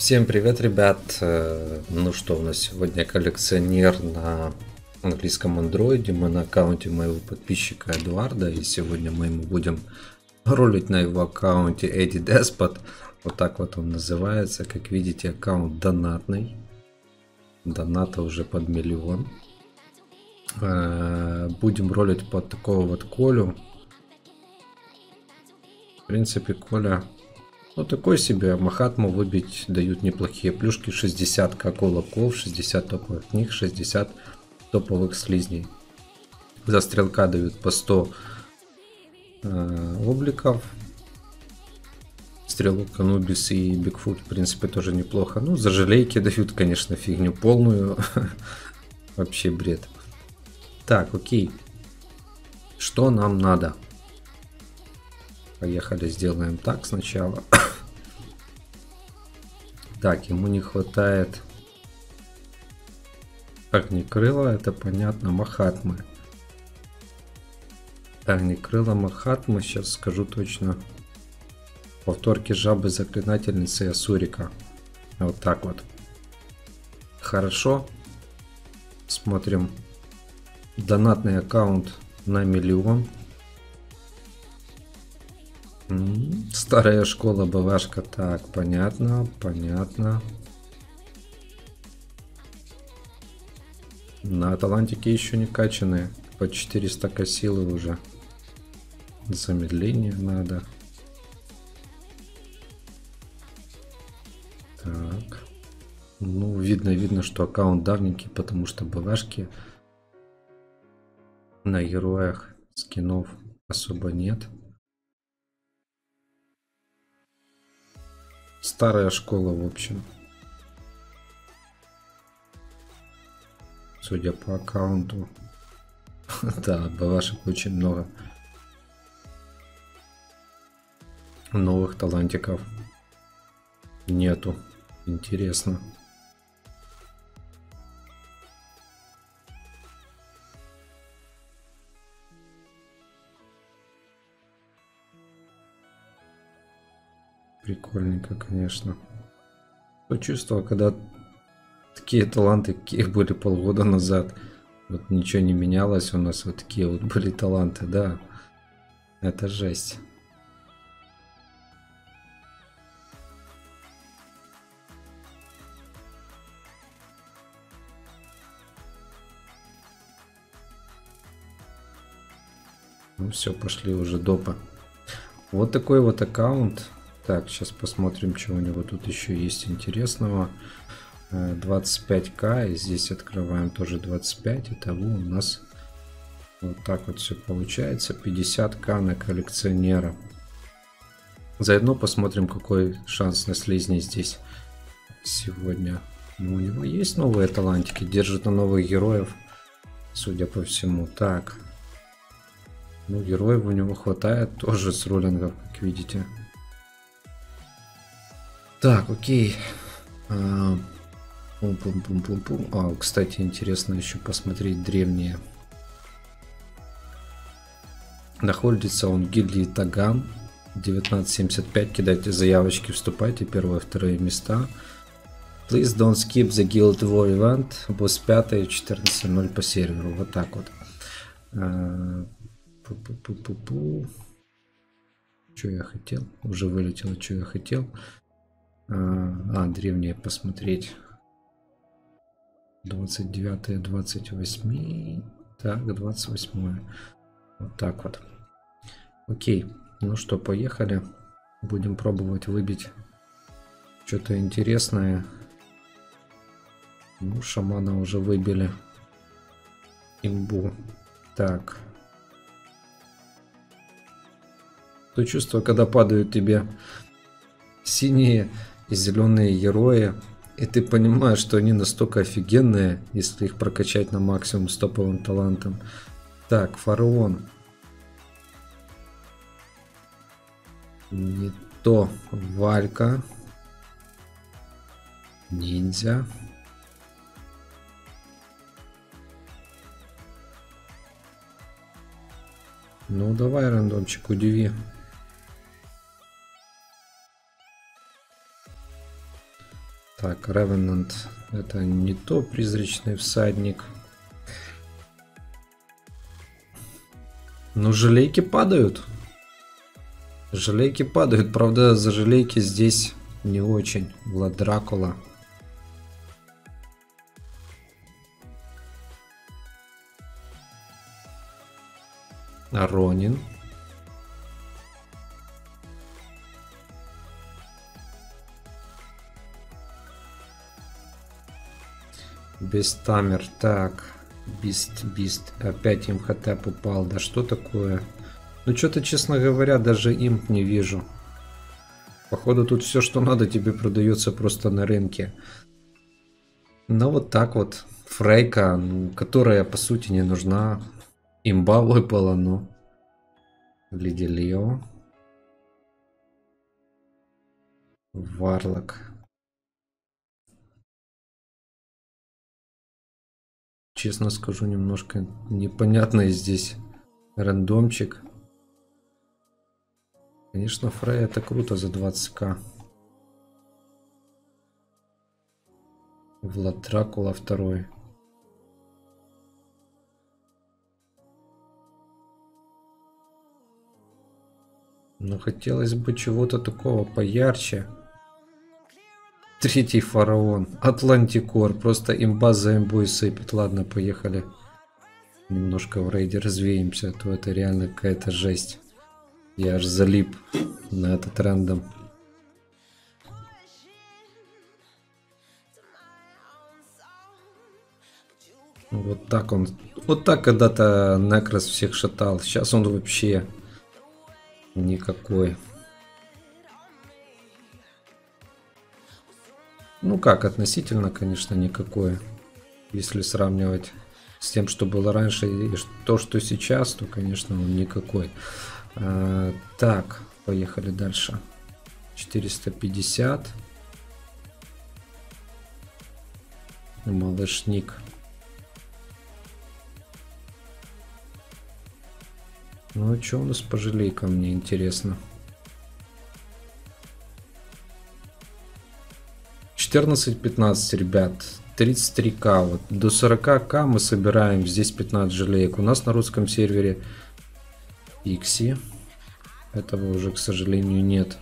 Всем привет, ребят! Ну что, у нас сегодня коллекционер на английском андроиде. Мы на аккаунте моего подписчика Эдуарда. И сегодня мы ему будем ролить на его аккаунте Эдди Деспот. Вот так вот он называется. Как видите, аккаунт донатный. Доната уже под 1 000 000. Будем ролить под такого вот Колю. В принципе, Коля... Ну, такой себе. Махатму выбить дают неплохие плюшки. 60к кулаков, 60 топовых книг, 60 топовых слизней. За стрелка дают по 100 обликов. Стрелок, Анубис и Бигфут, в принципе, тоже неплохо. Ну, за желейки дают, конечно, фигню полную. Вообще бред. Так, окей. Что нам надо? Поехали, сделаем так сначала. Так, ему не хватает огнекрыла, это понятно, Махатмы. Огнекрыла Махатмы, сейчас скажу точно. Повторки жабы, заклинательницы и Асурика. Вот так вот. Хорошо. Смотрим. Донатный аккаунт на 1 000 000. Старая школа, БВшка. Так, понятно, понятно. На талантике еще не качаны. По 400 силы уже. Замедление надо. Так. Ну, видно, что аккаунт давненький, потому что БВшки на героях скинов особо нет. Старая школа, в общем. Судя по аккаунту. Да, БВшек очень много. Новых талантиков нету. Интересно. Прикольненько, конечно. То чувство, когда такие таланты, какие были полгода назад, вот ничего не менялось, у нас вот такие вот были таланты, да. Это жесть. Ну все, пошли уже допы. Вот такой вот аккаунт. Так, сейчас посмотрим, что у него тут еще есть интересного. 25к, и здесь открываем тоже 25. Итого у нас вот так вот все получается. 50к на коллекционера. Заодно посмотрим, какой шанс на слизни здесь сегодня. Ну, у него есть новые талантики, держит на новых героев, судя по всему. Так. Ну, героев у него хватает тоже с роллингов, как видите. Так, окей. Пум-пум-пум-пум-пум. Кстати, интересно еще посмотреть древние. Находится он в гильдии Таган. 1975. Кидайте заявочки, вступайте. Первые, вторые места. Please don't skip the Guild War event. Босс 5, 14:00 по серверу. Вот так вот. Что я хотел? Уже вылетело, что я хотел. Древние посмотреть. 29, 28. Так, 28. Вот так вот. Окей. Ну что, поехали. Будем пробовать выбить что-то интересное. Ну, шамана уже выбили. Имбу. Так. То чувство, когда падают тебе синие и зеленые герои, и ты понимаешь, что они настолько офигенные, если их прокачать на максимум с топовым талантом. Так, фараон. Не то. Валька. Ниндзя. Ну давай, рандомчик, удиви. Так, Ревенант. Это не то, призрачный всадник. Ну, желейки падают. Желейки падают. Правда, за желейки здесь не очень. Влад Дракула. Ронин. Бестамер. Так. Бист. Опять МХТ упал. Да что такое? Ну что-то, честно говоря, даже имп не вижу. Походу тут все, что надо, тебе продается просто на рынке. Но вот так вот. Фрейка, которая по сути не нужна. Имба выпала, ну. Леди Лео. Варлок. Честно скажу, немножко непонятный здесь рандомчик. Конечно, Фрей это круто за 20к. Влад Дракула 2. Но хотелось бы чего-то такого поярче. 3-й фараон. Атлантикор. Просто имба за имбой сыпет. Ладно, поехали. Немножко в рейде развеемся, а то это реально какая-то жесть. Я аж залип на этот рандом. Вот так он. Вот так когда-то Некрос всех шатал. Сейчас он вообще никакой. Ну как, относительно, конечно, никакой. Если сравнивать с тем, что было раньше, и то, что сейчас, то, конечно, он никакой. Так, поехали дальше. 450. Малышник. Ну а что у нас по желейкам, мне интересно. 14-15, ребят. 33к. Вот. До 40к мы собираем. Здесь 15 желеек. У нас на русском сервере Икси. Этого уже, к сожалению, нет.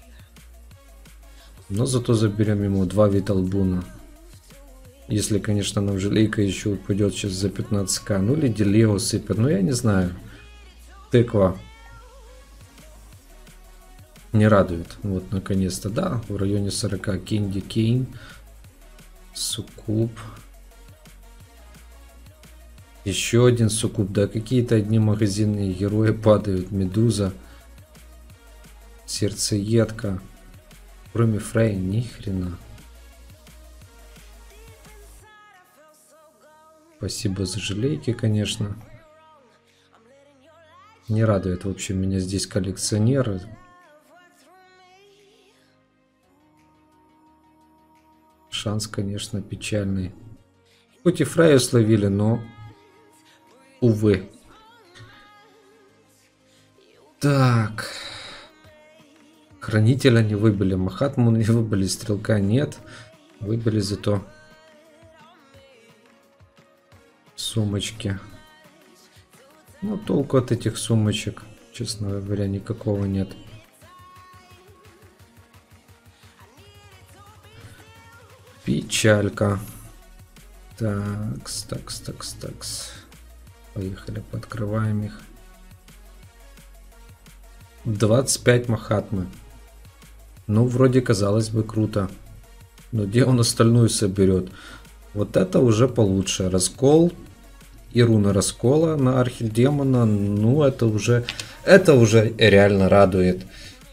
Но зато заберем ему 2 Виталбуна. Если, конечно, нам желейка еще упадет сейчас за 15к. Ну, или Делео сыпет. Ну, я не знаю. Тыква не радует. Вот, наконец-то, да, в районе 40. Кенди Кейн. Суккуб. Еще один Суккуб. Да, какие-то одни магазинные герои падают. Медуза. Сердцеедка. Кроме Фрей, ни хрена. Спасибо за желейки, конечно. Не радует, в общем, меня здесь коллекционер. Шанс, конечно, печальный. Хоть и Фрейю словили, но увы. Так. Хранителя не выбили, Махатму не выбили, Стрелка нет. Выбили зато сумочки. Ну, толку от этих сумочек, честно говоря, никакого нет. Печалька. Такс. Поехали, подкрываем их. 25 Махатмы. Ну, вроде, казалось бы, круто. Но где он остальную соберет? Вот это уже получше. Раскол. И руна раскола на архидемона. Ну, это уже реально радует.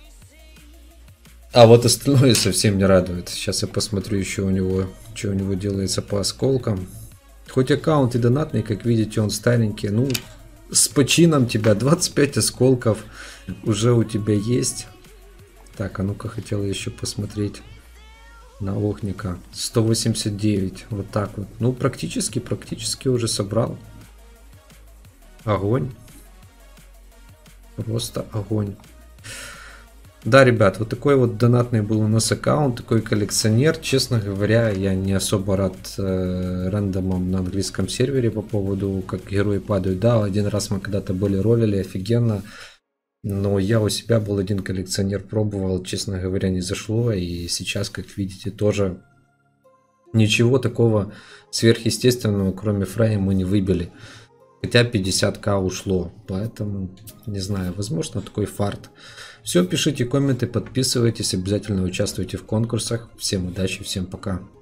А вот остальное совсем не радует. Сейчас я посмотрю еще у него, что у него делается по осколкам. Хоть аккаунт и донатный, как видите, он старенький. Ну, с почином тебя 25 осколков уже у тебя есть. Так, а ну-ка, хотела еще посмотреть на Охника. 189, вот так вот. Ну, практически уже собрал. Огонь. Просто огонь. Да, ребят, вот такой вот донатный был у нас аккаунт, такой коллекционер. Честно говоря, я не особо рад рандомам на английском сервере по поводу, как герои падают. Да, один раз мы когда-то были ролили, офигенно. Но я у себя был один коллекционер, пробовал, честно говоря, не зашло. И сейчас, как видите, тоже ничего такого сверхъестественного, кроме Фрея, мы не выбили. Хотя 50к ушло, поэтому, не знаю, возможно такой фарт. Все, пишите комменты, подписывайтесь, обязательно участвуйте в конкурсах. Всем удачи, всем пока.